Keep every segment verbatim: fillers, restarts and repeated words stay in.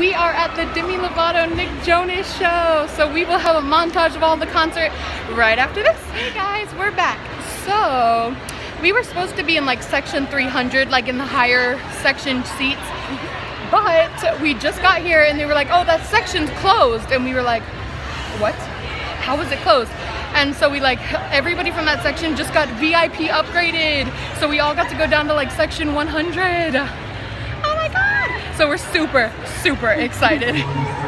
we are at the Demi Lovato Nick Jonas show. So we will have a montage of all the concert right after this. Hey guys, we're back. So we were supposed to be in like section three hundred, like in the higher section seats. But we just got here and they were like, oh, that section's closed. And we were like, what? How was it closed? And so we like, everybody from that section just got V I P upgraded. So we all got to go down to like section one hundred. Oh my God. So we're super, super excited.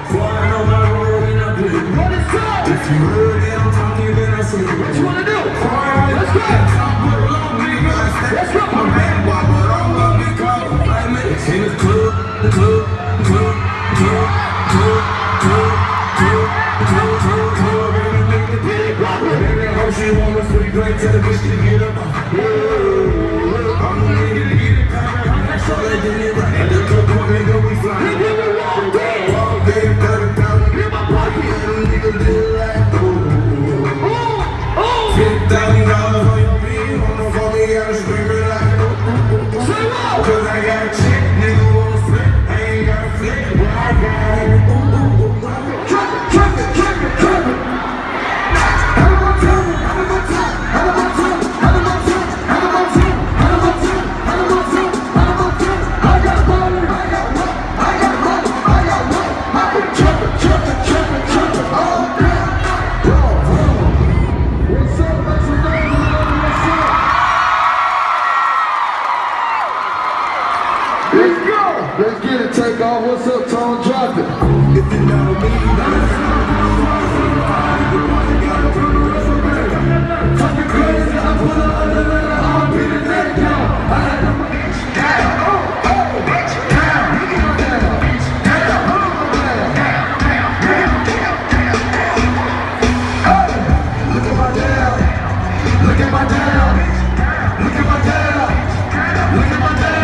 Let's get it, take off. What's up, Tone? Drop it. If you know me, talking crazy, I put her under the I'll be the neck down. I had to bitch down. Oh, oh, bitch down. Look at my down. Bitch down. Look at my down. Look at my down. Look at my down. Look at my down.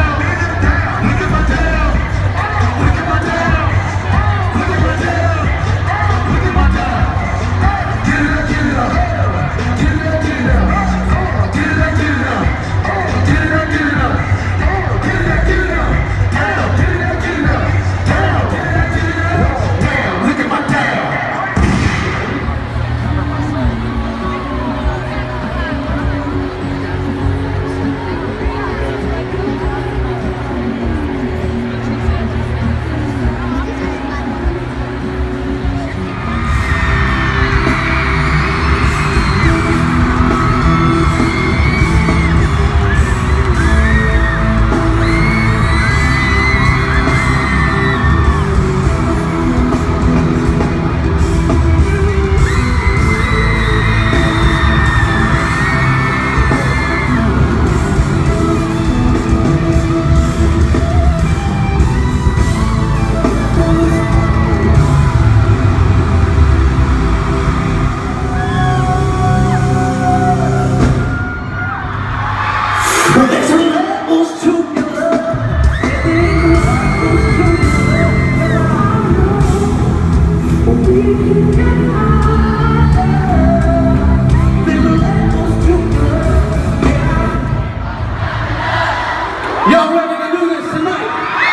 Y'all ready to do this tonight?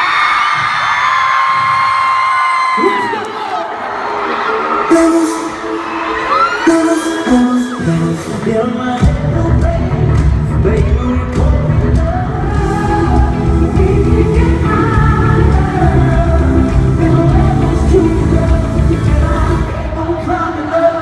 Let's go! Vamos, vamos, vamos, vamos. You're my little baby, baby, we're going down. We can get higher. The level's too low. I'm climbing up.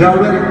Y'all ready?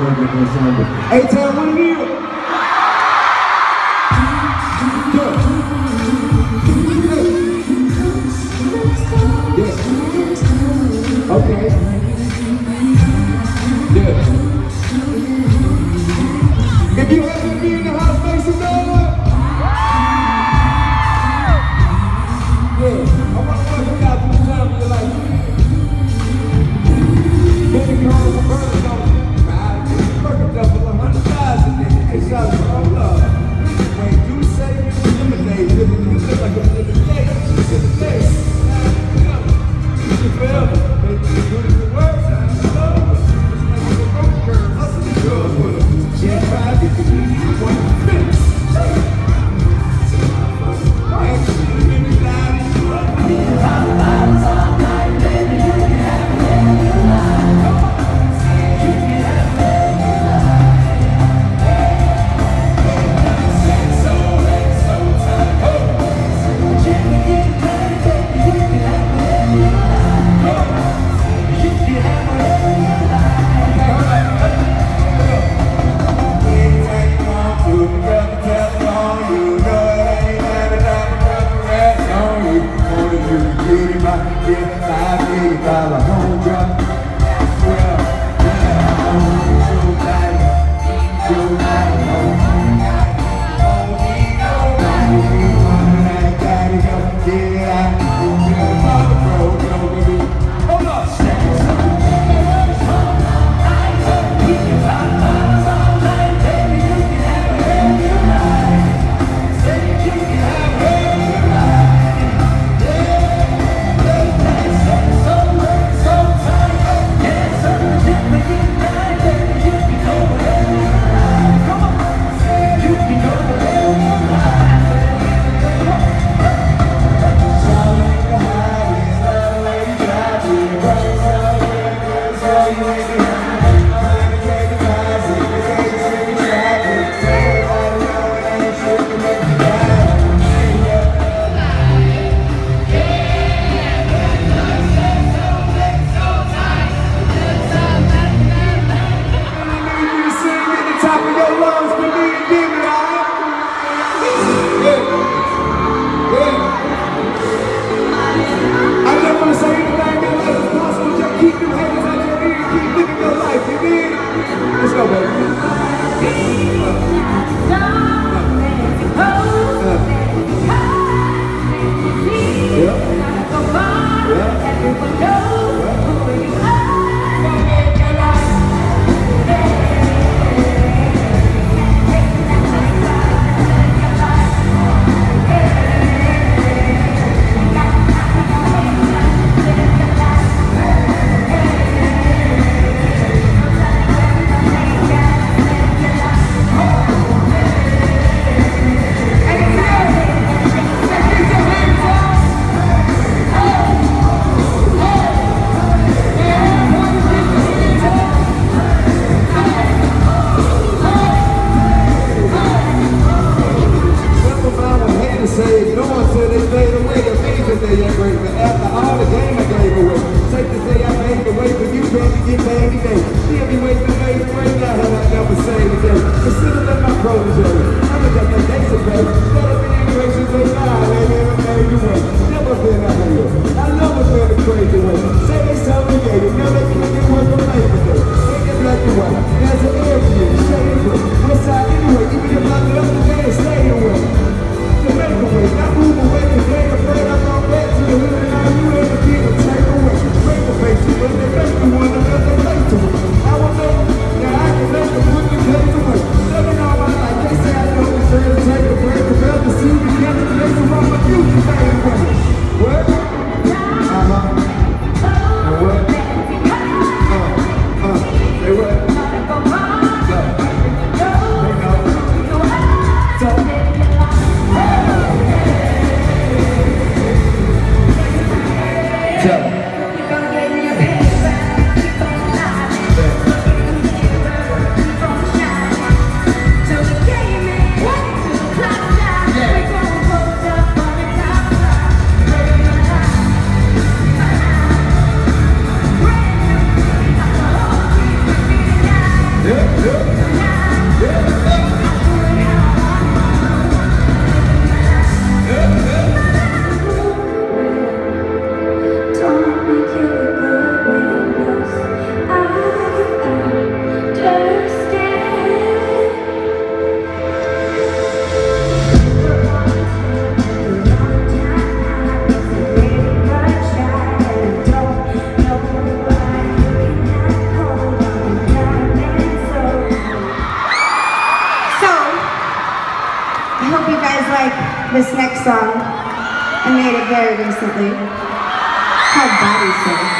Hey, tell one of you. Okay. Yeah. If you happen to be in the house, make some noise. Yeah. I want to welcome y'all to the time of your life. Many cars are burning on you. Five, six, working up for a hundred thousand. This next song, I made it very recently. It's called Body Say.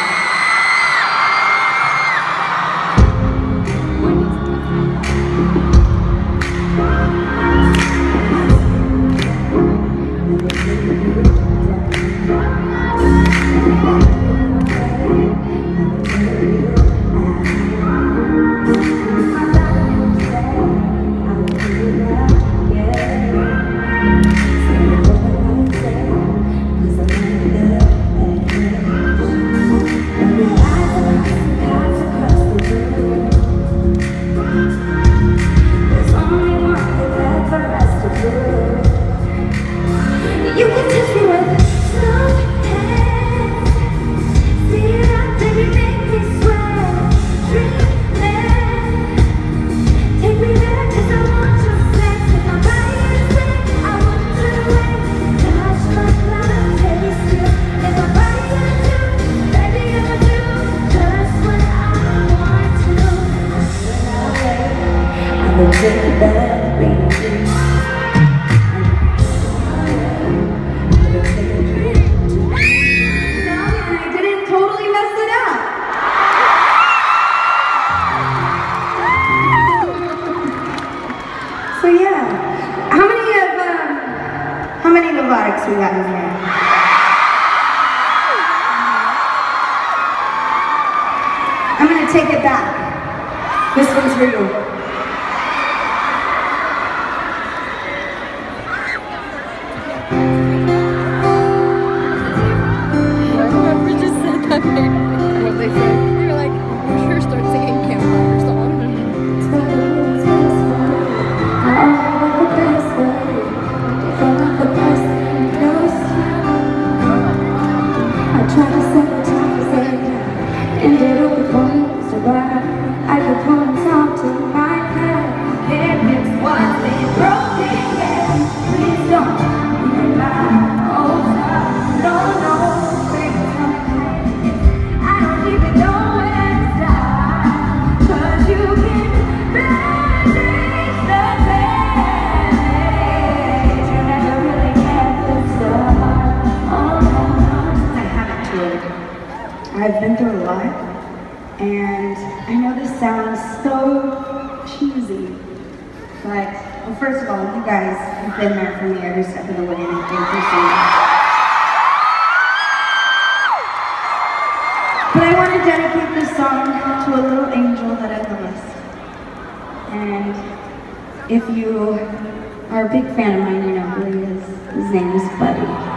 We got in here. I'm gonna take it back. This one's for you. Whoever just said that, what they said, they were like, "You sure start singing Campfire song." I could point out to my head. If it's what's been broken, yeah, please don't remind. Oh, no, no, I don't even know where to start. 'Cause you can manage the page. You never really get the start. Oh, no, no. I haven't toured. I've been through a lot. And I know this sounds so cheesy, but well, first of all, you guys have been there for me every step of the way, and I thank you so much. But I want to dedicate this song to a little angel that I lost. And if you are a big fan of mine, you know who he is. His name is Buddy.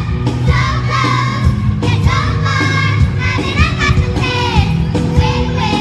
Wait, wait.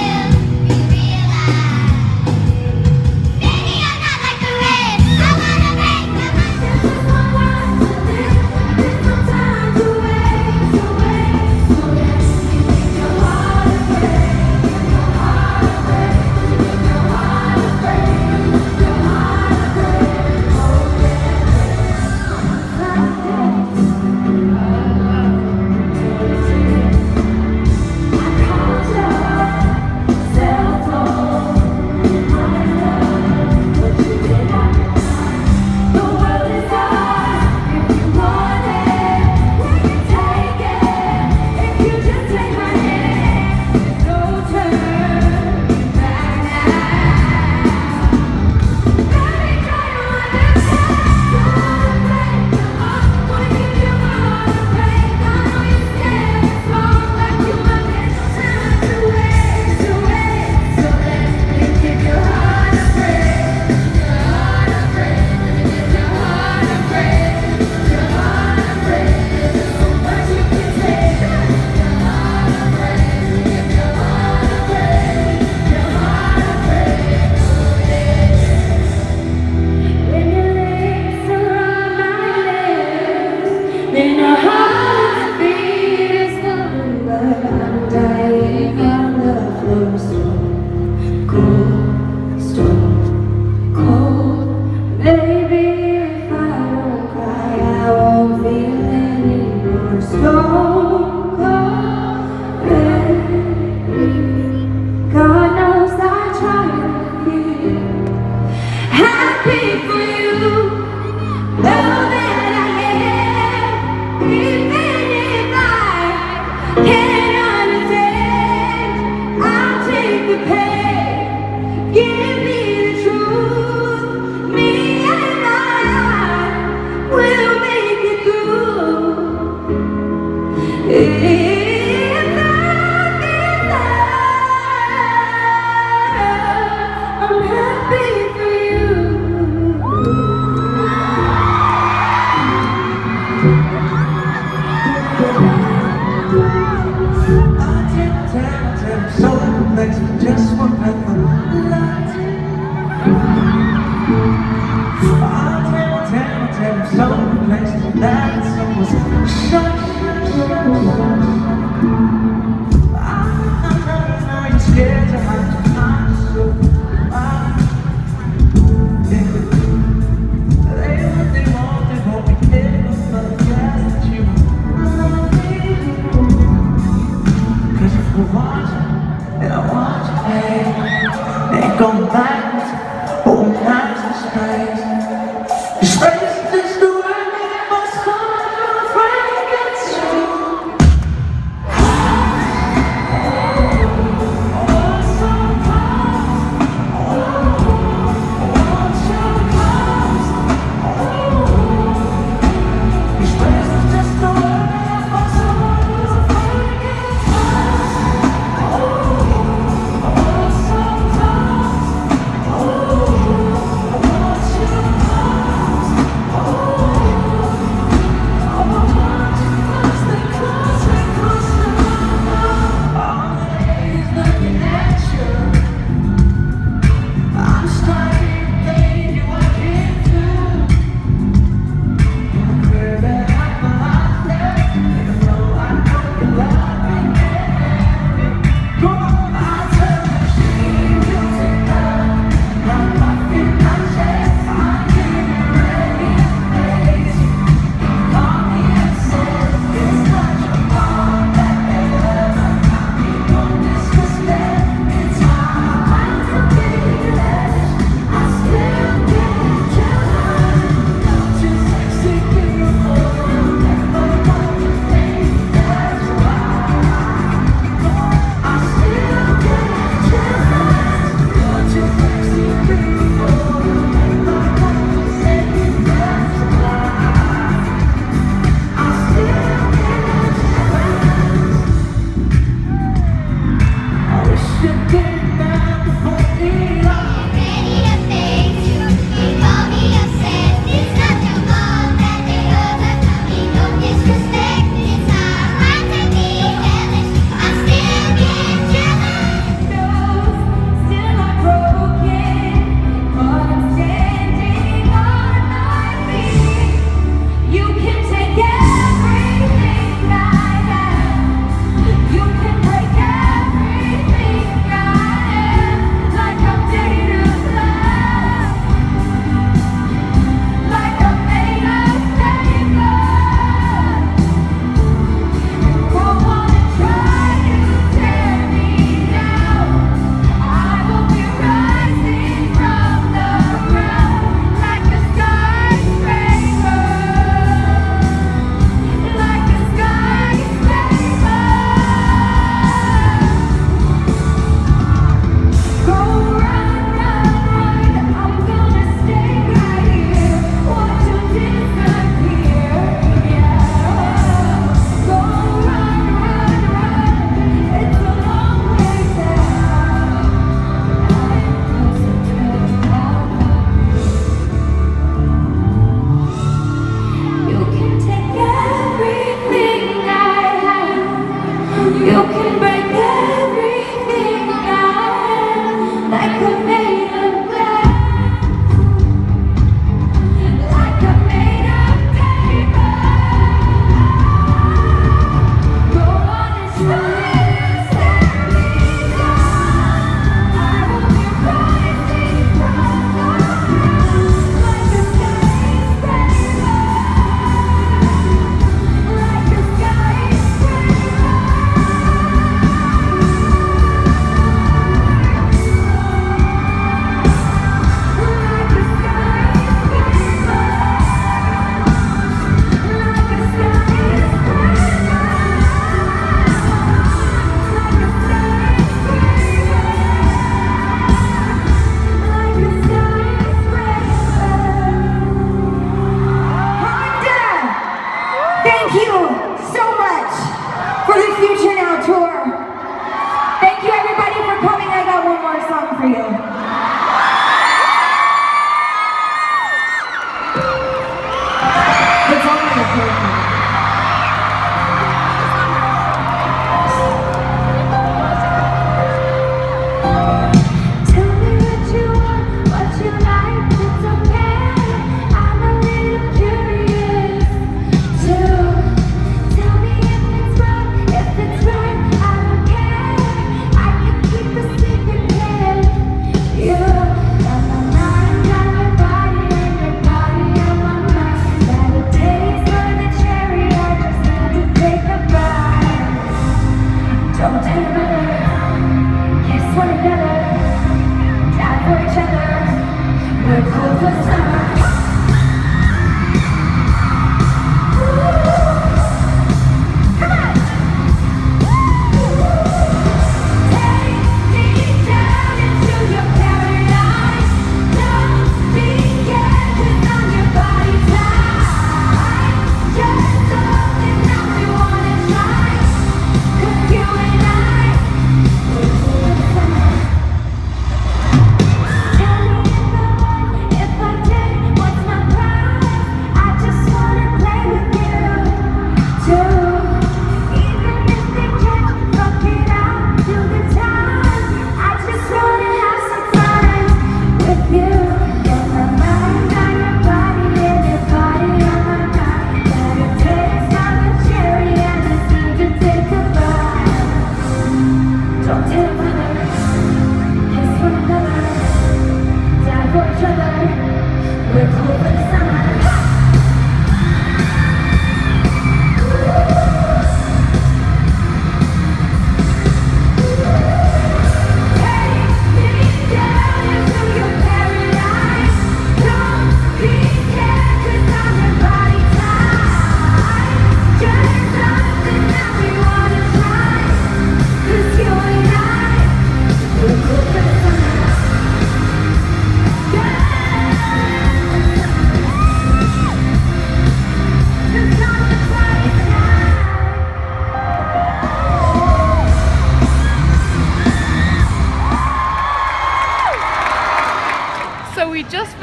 Can't understand. I'll take the pain. Give me the truth. Me and my heart will make it through. If love is love, I'm happy for you. So complex, just one breath of light. I'll tell, tell, tell, so complex that someone's shut. I'm not you're scared to have to find so I, yeah. They what they want, they won't be able to guess that you love me. Cause if we're watching, and I watch it, hey, ain't going backwards, oh, nice and straight. Your space is the way, but so I'm afraid it gets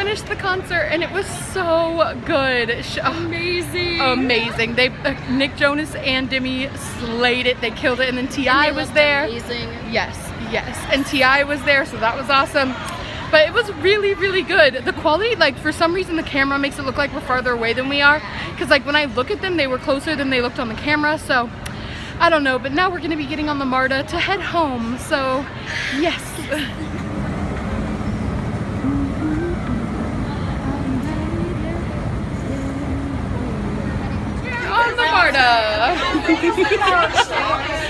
finished the concert and it was so good. Sh- Amazing. Amazing. They uh, Nick Jonas and Demi slayed it. They killed it. And then T I was there. Amazing. Yes, yes. And T I was there, so that was awesome. But it was really, really good. The quality, like for some reason the camera makes it look like we're farther away than we are. Because like when I look at them, they were closer than they looked on the camera. So I don't know, but now we're gonna be getting on the MARTA to head home. So yes. On the MARTA.